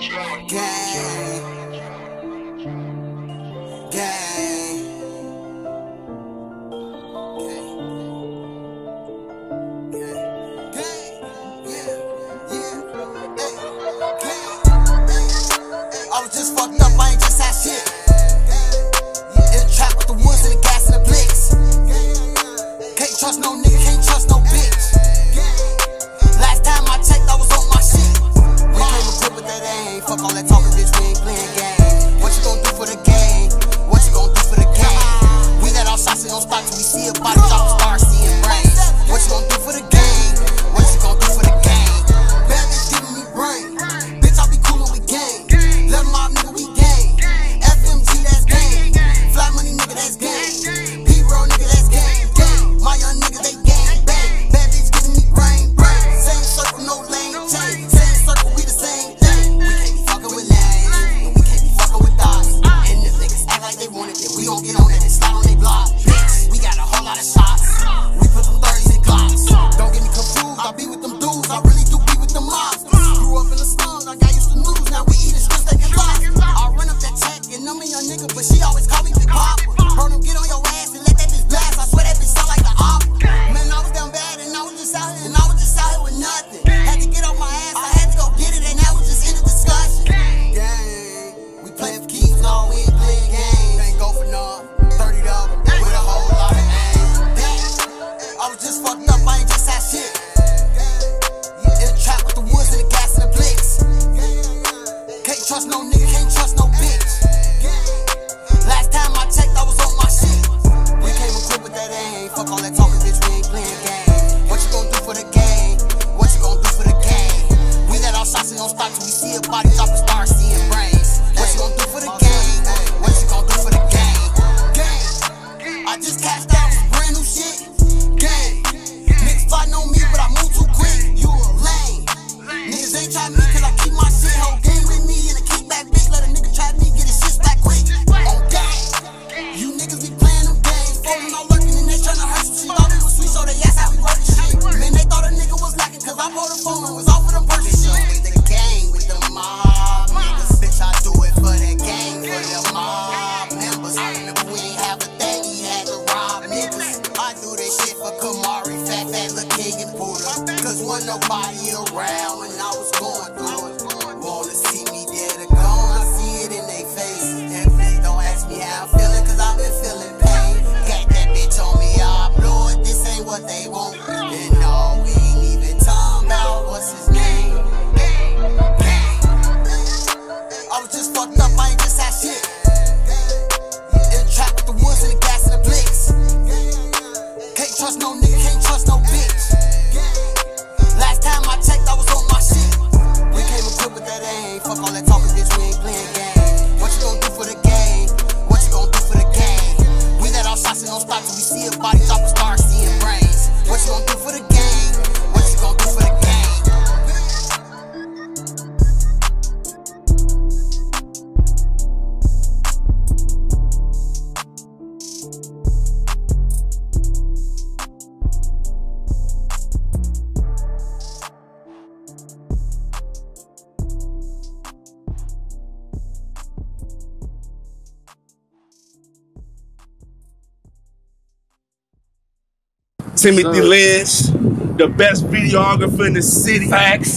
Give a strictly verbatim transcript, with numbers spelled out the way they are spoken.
I was just fucked up, I ain't just had shit. In the trap with the woods and the gas and the blicks. Can't trust no nigga, can't trust no bitch. Last time I checked, I was on my shit. We came equipped with that aim. Fuck all that talking, bitch, we ain't playing game. What you gon' do for the game? What you gon' do for the game? We let our shots in on spot till we see a body drop, start seeing brains. What you gon' do for the game? What you gon' do for the game? Bad bitch giving me brain. Bitch, I be cool when we gang. Let my nigga, we gang. F M G, that's gang. Fly money, nigga, that's gang. P-Roll, nigga, that's gang. Gang. My young niggas, they gang. Bang. Bad bitch giving me brain. Brain. Same circle, no lane change. Same circle, we the same thing. We can't be fucking with lanes. And we can't be fucking with dots. And if niggas act like they want it, then we gon' get on it and slide on they block. Bitch, we got a whole lot of shots. We put them thirties in glocks. Don't get me confused, I be with them dudes. I really do be with them mobs. Grew up in the slums, I got used to news. Now we eating strips like I run up that check and I'm a young nigga, but she always call me Big Papa. Heard him get on your ass and let that bitch blast. I swear that bitch sound like the opera. Man, I was down bad and I was just out here and I was just out here with nothing. Had to get off my ass, I had to go get it and that was just in the discussion. Gang, we playing for keys, no, we ain't playing games. Ain't go for none, thirty dollars with a whole lot of aim. I was just fucked up, I ain't just had shit. In the trap with the woods and the gas and the blicks. Can't trust no nigga, can't trust no bitch. Last time I checked, I was on my shit. We came equipped with that aim. Fuck all that talking, bitch, we ain't playing game. What you gon' do for the game? What you gon' do for the game? We let our shots in on spot till we see a body drop and start seeing brains. What you gon' do for the game? What you gon' do for the game? Game. I just cashed out some brand new shit. Game. Niggas fighting on me, but I move too quick. You a lame. Niggas ain't try me cause I keep my shit. Whole game with me in a kickback, bitch. Let a nigga try me, get his shit back quick. On game. You niggas be playing them games. Falling all lurking and they tryna hurt some shit. Thought it was sweet, so they asked how we working shit. Man, they thought a nigga was lacking cause I pulled the phone and was off of them purchase shit. With the gang, with the mob niggas. Bitch, I do it for the gang, for the mob members. And if we ain't have a thing, he had to rob niggas. I do this shit for Kamari, Fat Fat, Lil King, and Buddha. Cause wasn't nobody around when I was going through it. Wanna see me dead or gone, I see it in they face. And please don't ask me how I'm feeling, cause I've been feeling pain. Got that bitch on me, I blow it, this ain't what they want. And no, we ain't even talking about what's his name. I was just fucked up, I ain't just had shit. In the trap with the woods and the gas and the blicks. Can't trust no nigga, can't trust no bitch. Last time I checked, I was on my shit. We came equipped with that aim. Fuck all that talking, bitch, we ain't playing game. What you gon' do for the game? What you gon' do for the game? We let our shots in on spot till we see a body drop and start seeing brains. What you gon' do for the game? What you gon' do for the game? Timothy Lynch, the best videographer in the city. Facts.